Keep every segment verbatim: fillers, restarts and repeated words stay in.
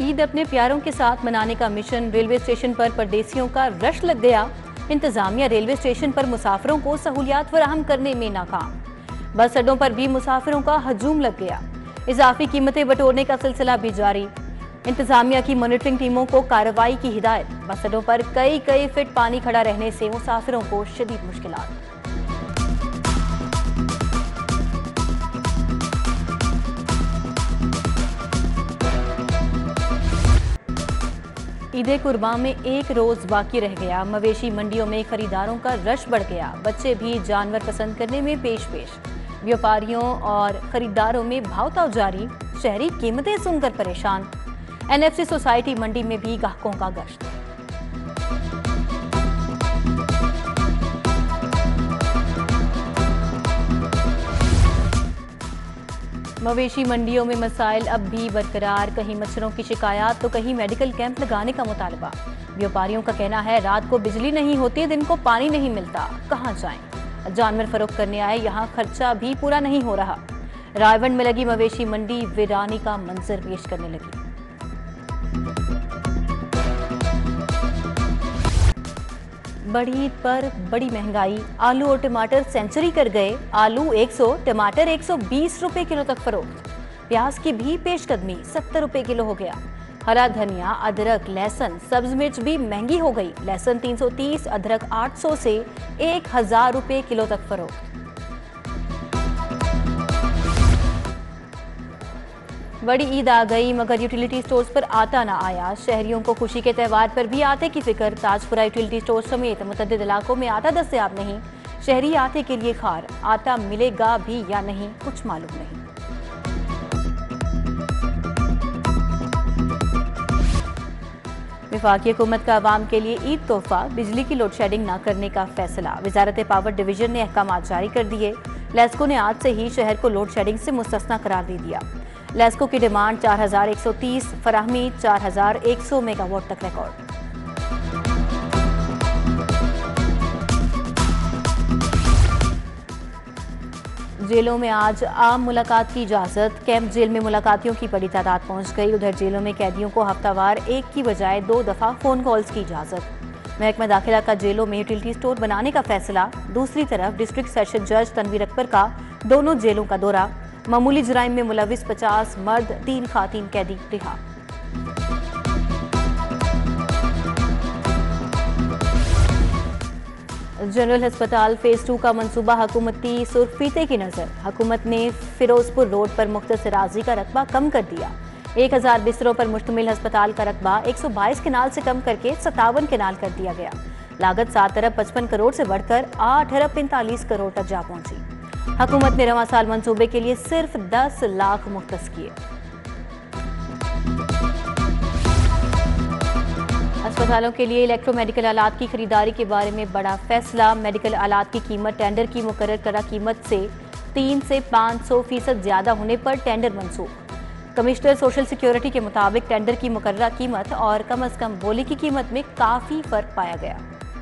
ईद अपने प्यारों के साथ मनाने का मिशन, रेलवे स्टेशन पर परदेसियों का रश लग गया। इंतजामिया रेलवे स्टेशन पर मुसाफिरों को सहूलियात फराहम करने में नाकाम। बस अड्डों पर भी मुसाफिरों का हजूम लग गया। इजाफी कीमतें बटोरने का सिलसिला भी जारी। इंतजामिया की मॉनिटरिंग टीमों को कार्रवाई की हिदायत। बस अड्डों पर कई कई फीट पानी खड़ा रहने से मुसाफिरों को शदीद मुश्किलात। ईद कुर्बान में एक रोज बाकी रह गया। मवेशी मंडियों में खरीदारों का रश बढ़ गया। बच्चे भी जानवर पसंद करने में पेश पेश। व्यापारियों और खरीदारों में भाव-ताव जारी। शहरी कीमतें सुनकर परेशान। एनएफसी सोसाइटी मंडी में भी ग्राहकों का गश्त। मवेशी मंडियों में मसाइल अब भी बरकरार। कहीं मच्छरों की शिकायत तो कहीं मेडिकल कैंप लगाने का मुतालबा। व्यापारियों का कहना है रात को बिजली नहीं होती, दिन को पानी नहीं मिलता, कहां जाएं। जानवर फरोख्त करने आए, यहां खर्चा भी पूरा नहीं हो रहा। रायवंड में लगी मवेशी मंडी वीरानी का मंजर पेश करने लगी। बड़ी ईद पर बड़ी महंगाई। आलू और टमाटर सेंचुरी कर गए। आलू एक सौ, टमाटर एक सौ बीस रुपए किलो तक फरोख्त। प्याज की भी पेशकदमी, सत्तर रुपए किलो हो गया। हरा धनिया, अदरक, लहसुन, सब्ज मिर्च भी महंगी हो गई। लहसुन तीन सौ तीस, अदरक आठ सौ से एक हजार रुपए किलो तक फरोख्त। बड़ी ईद आ गई मगर यूटिलिटी स्टोर्स पर आता ना आया। शहरियों को खुशी के त्यौहार पर भी आटे की फिक्र। ताजपुरा यूटिलिटी स्टोर समेत मुतअद्दिद इलाकों में आटा दस्तयाब नहीं। शहरी आटे के लिए खार। आटा मिलेगा भी या नहीं कुछ मालूम नहीं। वफाकी हुकूमत का अवाम के लिए ईद तोहफा। बिजली की लोड शेडिंग न करने का फैसला। वजारत पावर डिवीजन ने अहकामात जारी कर दिए। लेस्को ने आज से ही शहर को लोड शेडिंग से मुस्तस्ना करार दे दिया। लेस्को की डिमांड चार हजार एक सौ तीस, फराहमी चार हजार एक सौ मेगावाट तक रिकॉर्ड। जेलों में आज आम मुलाकात की इजाजत। कैंप जेल में मुलाकातियों की बड़ी तादाद पहुंच गई। उधर जेलों में कैदियों को हफ्तावार एक की बजाय दो दफा फोन कॉल्स की इजाजत। महकमा दाखिला का जेलों में यूटिलिटी स्टोर बनाने का फैसला। दूसरी तरफ डिस्ट्रिक्ट सेशन जज तनवीर अकबर का दोनों जेलों का दौरा। मामूली जराइम में मुलविस पचास मर्द, तीन खातीन कैदी रिहा। जनरल अस्पताल फेज टू का मंसूबा हुकूमती सुर्खफीते की नजर। हुकूमत ने फिरोजपुर रोड पर मुख्तसर आर्जी का रकबा कम कर दिया। एक हजार बिस्तरों पर मुश्तमिल अस्पताल का रकबा एक सौ बाईस किनाल से कम करके सत्तावन किनाल कर दिया गया। लागत सात अरब पचपन करोड़ से बढ़कर आठ अरब पैंतालीस करोड़ तक जा पहुंची। हुकूमत ने रवां साल मंसूबे के लिए सिर्फ दस लाख मुख्तस किए। अस्पतालों के लिए इलेक्ट्रोमेडिकल आलात की खरीदारी के बारे में बड़ा फैसला। मेडिकल आलात की कीमत टेंडर की मुकर्रर करा कीमत से तीन से पाँच सौ फीसद ज्यादा होने पर टेंडर मंसूख। कमिश्नर सोशल सिक्योरिटी के मुताबिक टेंडर की मुकर्ररा कीमत और कम अज कम बोली की कीमत में काफी फर्क पाया गया।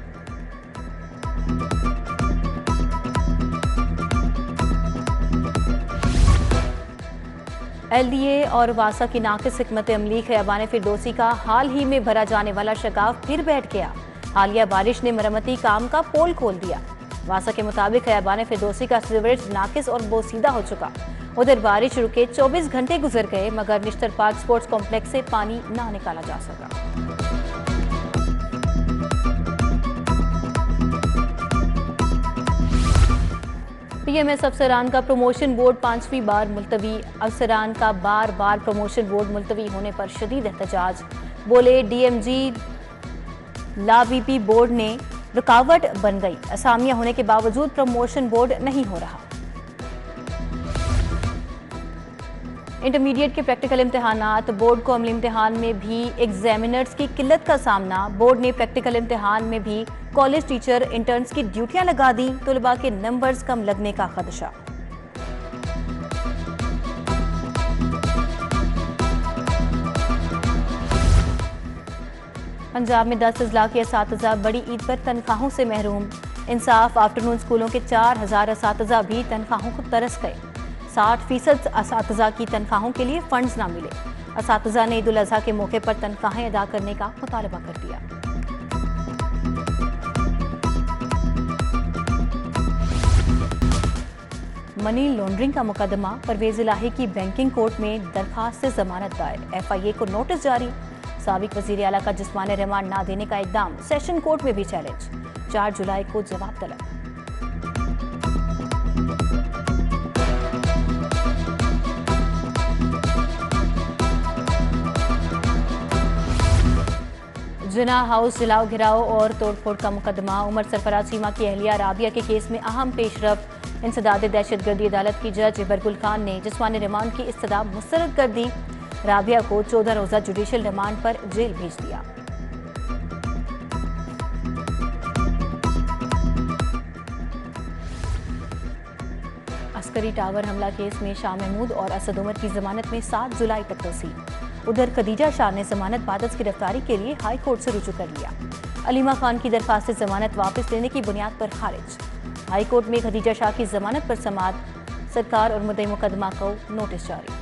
एलडीए और वासा की नाकिस हिकमत अमली खयाबान फिरदौसी का हाल ही में भरा जाने वाला शगाफ फिर बैठ गया। हालिया बारिश ने मरम्मती काम का पोल खोल दिया। वासा के मुताबिक खयाबान फिरदौसी का सीवरेज नाकिस और बोसीदा हो चुका। उधर बारिश रुके चौबीस घंटे गुजर गए मगर निश्तर पार्क स्पोर्ट्स कॉम्प्लेक्स से पानी ना निकाला जा सका। पीएमएस अफसरान का प्रमोशन बोर्ड पांचवी बार मुलतवी। अफसरान का बार बार प्रमोशन बोर्ड मुलतवी होने पर शदीद एहतजाज। बोले डीएमजी ला बीपी बोर्ड ने रुकावट बन गई। असामिया होने के बावजूद प्रमोशन बोर्ड नहीं हो रहा। इंटरमीडिएट के प्रैक्टिकल इम्तिहानात। बोर्ड को अमली इम्तिहान में भी एग्जामिनर्स की किल्लत का सामना। बोर्ड ने प्रैक्टिकल इम्तिहान में भी कॉलेज टीचर इंटर्न्स की ड्यूटियां लगा दी। तुलबा के नंबर्स कम लगने का खदशा। पंजाब में दस अजला के असातिज़ा बड़ी ईद पर तनख्वाहों से महरूम। इंसाफ आफ्टरनून स्कूलों के चार हजार असातिज़ा भी तनख्वाहों को तरस गए। साठ फीसद असातिज़ा की तनख्वाहों के लिए फंड्स ना मिले। असातिज़ा ने ईद उल अज़हा के मौके पर तनख्वाहें अदा करने का मुतालबा कर दिया। मनी लॉन्ड्रिंग का मुकदमा, परवेज इलाही की बैंकिंग कोर्ट में दरखास्त से जमानत दायर, एफ आई ए को नोटिस जारी। साबिक वजीर आला का जिस्मानी रिमांड ना देने का इकदाम, सेशन कोर्ट में भी चैलेंज। चार जुलाई को जवाब तलब। जिना हाउस जलाओ घिराव और तोड़फोड़ का मुकदमा, उमर सरफराज सीमा की अहलिया राबिया के केस में अहम पेशरफ। इंसदाद दहशतगर्दी अदालत की जज बरगुल खान ने जिस्मानी रिमांड की इस्तदा मुस्तरद कर दी। राबिया को चौदह रोजा जुडिशल रिमांड पर जेल भेज दिया। अस्करी टावर हमला केस में शाह महमूद और असद उमर की जमानत में सात जुलाई तक तोसी। उधर खदीजा शाह ने जमानत बाद अज गिरफ्तारी के लिए हाई कोर्ट से रुजू कर लिया। अलीमा खान की दरखास्त से जमानत वापस लेने की बुनियाद पर खारिज। हाई कोर्ट में खदीजा शाह की जमानत पर समाअत, सरकार और मुद्दई मुकदमा को नोटिस जारी।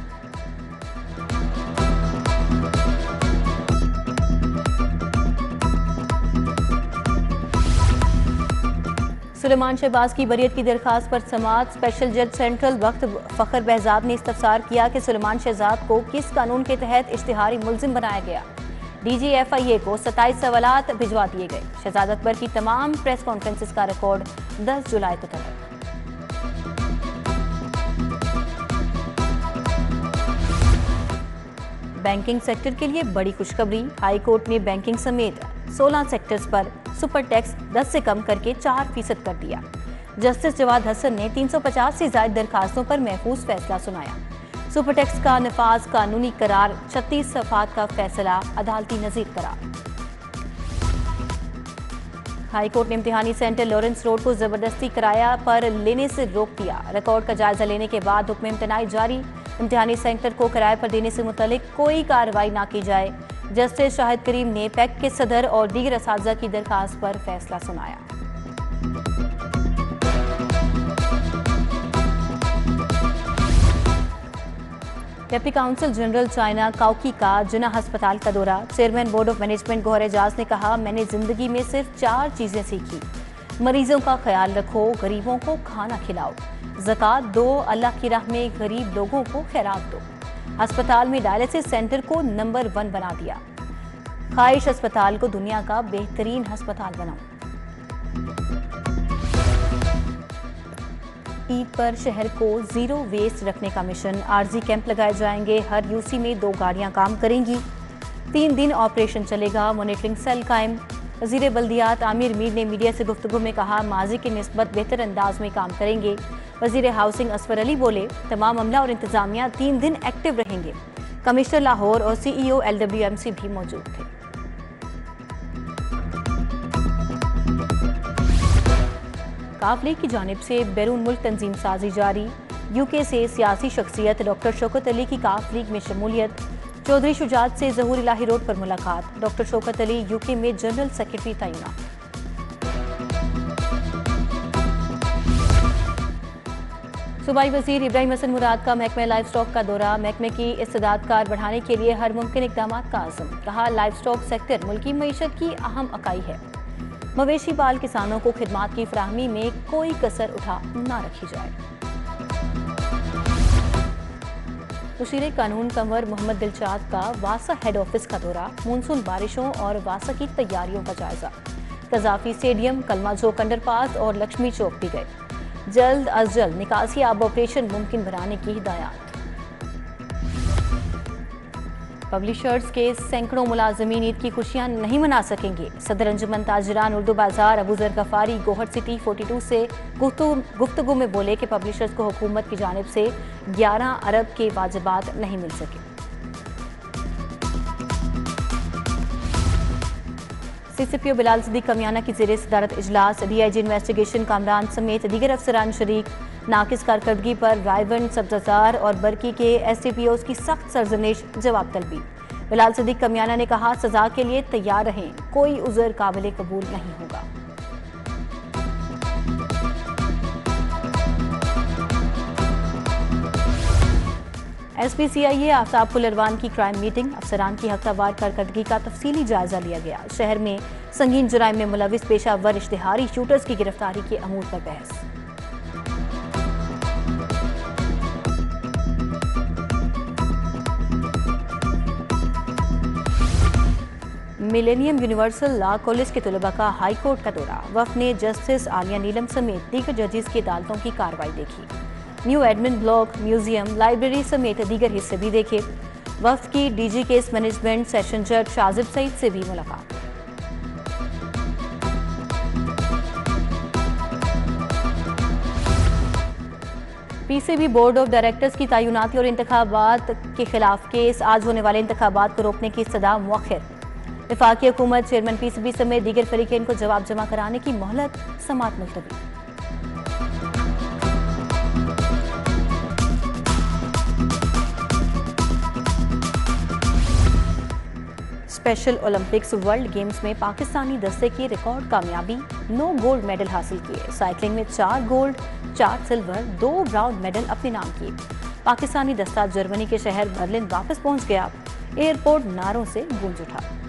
सुलेमान शहबाज की बरियत की दरखास्त पर समाअत, स्पेशल जज सेंट्रल वक्त फखर बहजाद ने इस्तफसार किया कि सुलेमान शहजाद को किस कानून के तहत इश्तिहारी मुलजिम बनाया गया। डी जी एफ आई ए को सत्ताईस सवालात भिजवा दिए गए। शहजाद अकबर की तमाम प्रेस कॉन्फ्रेंसेस का रिकॉर्ड दस जुलाई को तलब। बैंकिंग सेक्टर के लिए बड़ी खुशखबरी, हाई कोर्ट ने बैंकिंग समेत सोलह सेक्टर्स पर सुपर टैक्स दस से कम करके चार फीसद कर दिया। जस्टिस जवाद हसन ने तीन सौ पचास से ज्यादा दरखास्तों पर महफूज फैसला सुनाया। सुपर टैक्स का नफाज कानूनी करार, छत्तीस सफात का फैसला अदालती नजीर करार। हाई कोर्ट ने इम्तिहानी सेंटर लॉरेंस रोड को जबरदस्ती किराया पर लेने से रोक दिया। रिकॉर्ड का जायजा लेने के बाद हुक्म इम्तनाई जारी। इम्तिहानी सेंटर को किराए पर देने से मुतल्लिक कोई कार्रवाई ना की जाए। जस्टिस शाहिद करीम ने पैक के सदर और दीगर असातिज़ा की दरखास्त पर फैसला सुनाया। डेप्टी काउंसिल जनरल चाइना काउकी का जिना अस्पताल का दौरा, chairman board of management Gohar Ejaz ने कहा, मैंने जिंदगी में सिर्फ चार चीजें सीखी। मरीजों का ख्याल रखो, गरीबों को खाना खिलाओ, ज़कात दो, अल्लाह की राह में गरीब लोगों को खैरात दो। अस्पताल में डायलिसिस सेंटर को नंबर वन बना दिया। ख्वाहिश अस्पताल को दुनिया का बेहतरीन अस्पताल बनाओ। ईद पर शहर को जीरो वेस्ट रखने का मिशन, आरजी कैंप लगाए जाएंगे। हर यूसी में दो गाड़ियां काम करेंगी। तीन दिन ऑपरेशन चलेगा। मॉनिटरिंग सेल कायम। वजीर बल्दियात आमिर मीर ने मीडिया से गुफ्तगू में कहा, माजी की निस्बत बेहतर अंदाज में काम करेंगे। वजीर हाउसिंग असफर अली बोले, तमाम अमला और इंतजामिया तीन दिन एक्टिव रहेंगे। कमिश्नर लाहौर और CEO L W M C भी मौजूद थे। काफ लीग की जानिब से बैरून मुल्क तंजीम साजी जारी। यूके से सियासी शख्सियत डॉक्टर शौकत अली की काफ लीग में शमूलियत। चौधरी शुजात से ज़हूर इलाही रोड पर मुलाकात। डॉक्टर शौकत अली यूके में जनरल सेक्रेटरी तैनात। सूबाई वजीर इब्राहिम हसन मुराद का महकमा लाइफ स्टॉक का दौरा, महकमे की इस्तेदाद कार बढ़ाने के लिए हर मुमकिन इकदाम का आज़म। कहा, लाइफ स्टॉक सेक्टर मुल्की मईशत की अहम इकाई है। मवेशी पाल किसानों को खिदमात की फराहमी में कोई कसर उठा ना रखी जाए। मुशीर कानून कंवर मोहम्मद दिलशाद का वासा हेड ऑफिस का दौरा, मानसून बारिशों और वासा की तैयारियों का जायजा। कजाफी स्टेडियम, कलमा चौक अंडरपास और लक्ष्मी चौक भी गए। जल्द अज जल्द निकासी आब ऑपरेशन मुमकिन बनाने की हिदायत। पब्लिशर्स के सैकड़ों मुलाजमीन ईद की खुशियां नहीं मना सकेंगे। सदर अंजुमन ताजिरान उर्दू बाजार अबूजर गफारी गौहर सिटी बयालीस से गुफ्तगू में बोले कि पब्लिशर्स को हुकूमत की जानिब से ग्यारह अरब के वाजिबात नहीं मिल सके। सीसीपीओ बिलाल सिद्दीक कमियाना की ज़ेरे सदारत इजलास, डीआईजी इन्वेस्टिगेशन कामरान समेत दीगर अफसरान शरीक। नाकिस कारकर्दगी पर रायवन, सब्जाजार और बरकी के एस टी पी ओज़ की सख्त सरजनिश, जवाब तलबी। बिलाल सिद्दीक कमियाना ने कहा, सजा के लिए तैयार रहें, कोई उज़र काबिल कबूल नहीं होगा। एसपी सीआईए आफ्ताब फुलरवान की क्राइम मीटिंग, अफसरान की हफ्तावार कारकर्दगी का तफसीली जायजा लिया गया। शहर में संगीन जुराइम में मुलविस पेशावर इश्तिहारी शूटर्स की गिरफ्तारी के अमूर पर बहस। मिलेनियम यूनिवर्सल लॉ कॉलेज के तलबा का हाई कोर्ट का दौरा। वफ्द ने जस्टिस आलिया नीलम समेत दीगर जजेस की अदालतों की कार्रवाई देखी। New admin block, museum, library समेत दीगर हिस्से भी देखे। वफ्द की डीजी केस मैनेजमेंट सेशन जज शाजिब सईद से भी मुलाकात। पीसीबी बोर्ड ऑफ डायरेक्टर्स की तैनाती और इंतखाबात के खिलाफ केस, आज होने वाले इंतखाबात को रोकने की इस्तदा मुअख्खर। वफाकी हुकूमत चेयरमैन पीसीबी समेत दीगर फरीकैन को जवाब जमा कराने की मोहलत, समाअत मुलतवी। स्पेशल ओलंपिक्स वर्ल्ड गेम्स में पाकिस्तानी दस्ते की रिकॉर्ड कामयाबी, नौ गोल्ड मेडल हासिल किए। साइकिलिंग में चार गोल्ड, चार सिल्वर, दो ब्राउन मेडल अपने नाम किए। पाकिस्तानी दस्ता जर्मनी के शहर बर्लिन वापस पहुंच गया। एयरपोर्ट नारों से गूंज उठा।